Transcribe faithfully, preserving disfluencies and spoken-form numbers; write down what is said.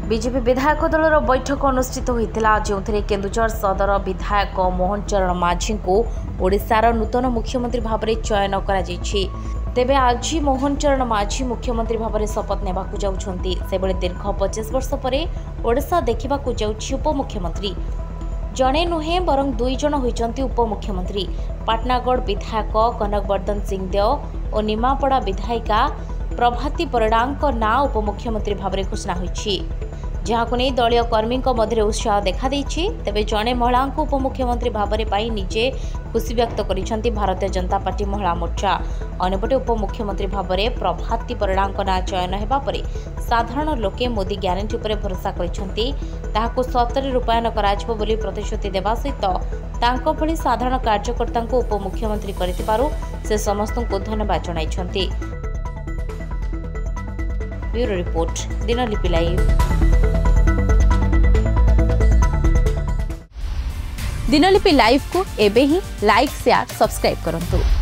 BJP विधायक दलर बैठक अनुष्ठित होता जो केन्दुझर सदर विधायक मोहन चरण माझी को ओडिशार नूतन मुख्यमंत्री भाव में चयन कर तेबे आज मोहन चरण माझी मुख्यमंत्री भाव में शपथ नेबाकू जाउछंती। सेबळे दीर्घ पचास वर्ष पर ओडिशा देखिबाकू जाउछि उपमुख्यमंत्री। जणे नुहे बरं दुई जन होइचंती उपमुख्यमंत्री। पाटनागढ़ विधायक कनकवर्धन सिंहदेव और निमापड़ा विधायिका प्रभाती परिडांक ना उपमुख्यमंत्री भाव में घोषणा होइछि, जहां नहीं दलीय कर्मी मध्य उत्साह देखा देछि। तेबे जणे महिला उपमुख्यमंत्री भाव में पाई निजे खुशी व्यक्त करिसेंती भारतीय जनता पार्टी महिला मोर्चा। अन्यपटे उपमुख्यमंत्री भाव में प्रभाती परिडांक ना चयन हेबा परे साधारण लोके मोदी ग्यारंटी उपर भरोसा करिसेंती। ताहाको सतरे रूपायन कराजिबो बोली प्रतिश्रुति देवा सहित तांको भली साधारण कार्यकर्ता को उपमुख्यमंत्री करथिबारु से समस्त को धन्यवाद जणाइछंती। Bureau report Dinalipi live. Dinalipi live को एबे ही लाइक शेयर सब्सक्राइब करंतु।